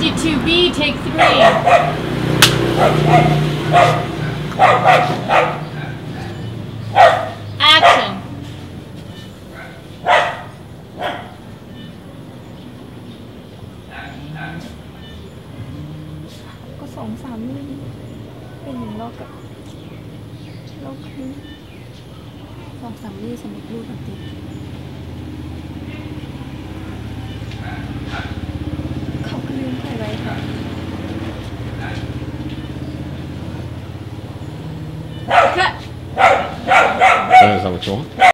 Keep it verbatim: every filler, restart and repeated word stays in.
Ready to be take three action ก็สองสามนี่เป็นอย่างเรากับเราคือสองสามนี่สำเร็จรูปปกติเขาก็ลืมใครไว้ค่ะ cut Ça va, ça va, tu vois.